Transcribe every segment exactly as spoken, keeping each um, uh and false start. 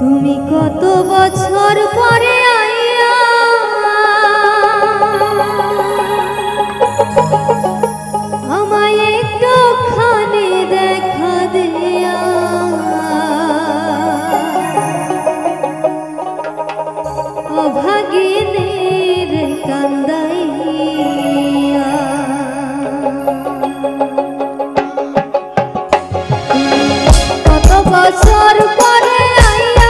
তুমি কত বছর পরে আইয়া আমায় একটুখানি দেখা দিয়া অভাগিনীর কান্দাইয়া কত বছর পরে আইয়া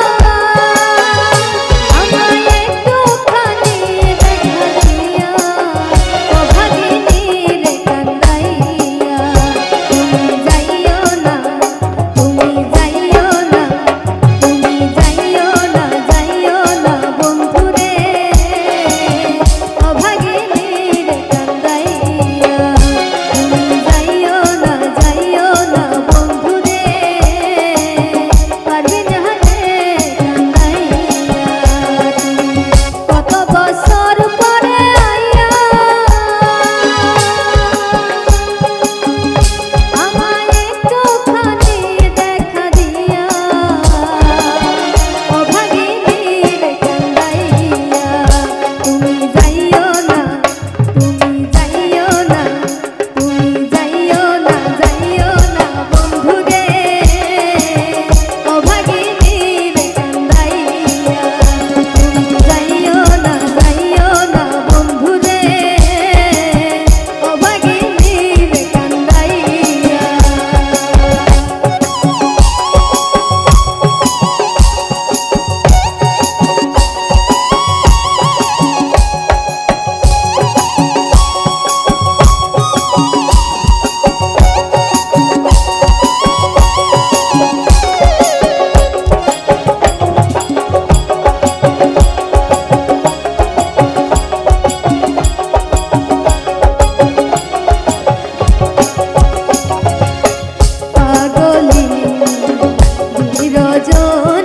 আমায় একটুখানি দেখা দিয়া অভাগিনীর কান্দাইয়া তুমি যাইও না তুমি যাইও না তুমি যাইও না যাইও না বন্ধুরে অভাগিনীর কান্দাইয়া তুমি যাইও না যাইও না বন্ধুরে পারবি না রে কান্দাইয়া কত বছর পরে আইয়া আমায় একটুখানি দেখা দিয়া অভাগিনীর কান্দাইয়া তুমি যাইও না তুমি যাইও না তুমি যাইও না যাইও না বন্ধুরে অভাগিনীর কান্দাইয়া তুমি যাইও না যাইও না বন্ধুরে অভাগিনীর কান্দাইয়া পাগলি বিরজনী